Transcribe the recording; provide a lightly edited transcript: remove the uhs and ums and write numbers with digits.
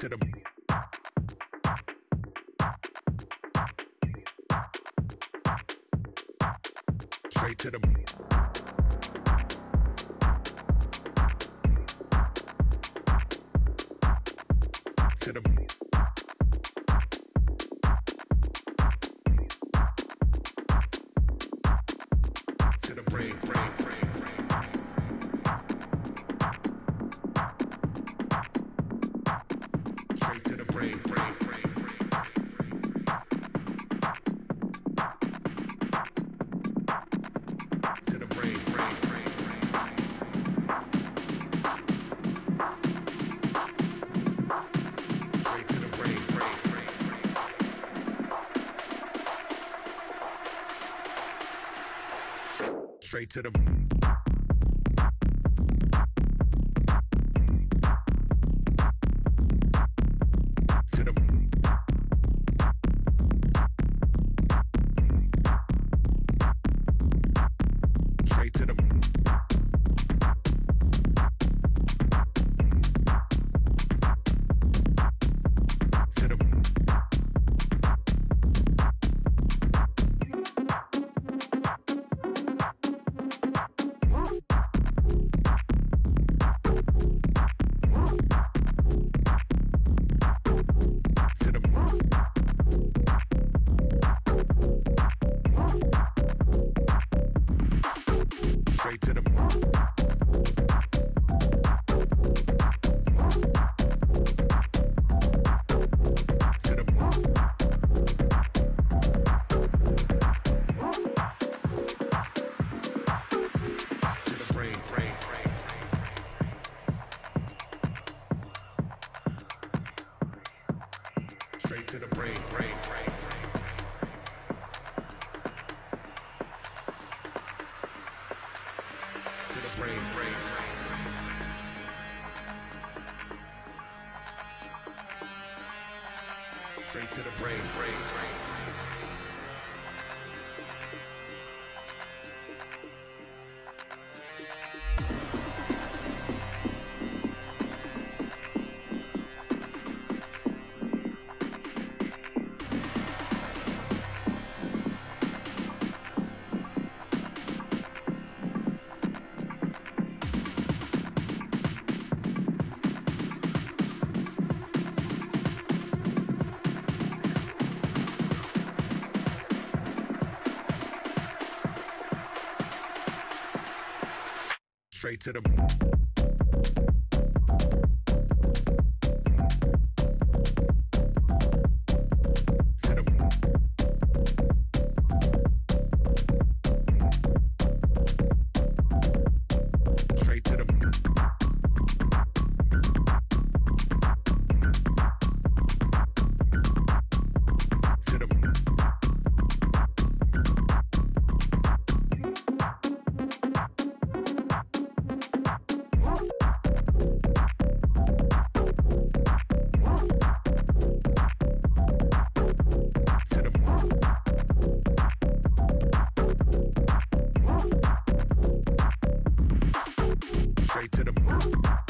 to the straight to the to the to the brain, brain, brain, brain. Straight to the brain, brain, brain, brain. To the brain, brain, brain, brain. Straight to the brain, brain, brain, brain. Straight to the straight to the straight to the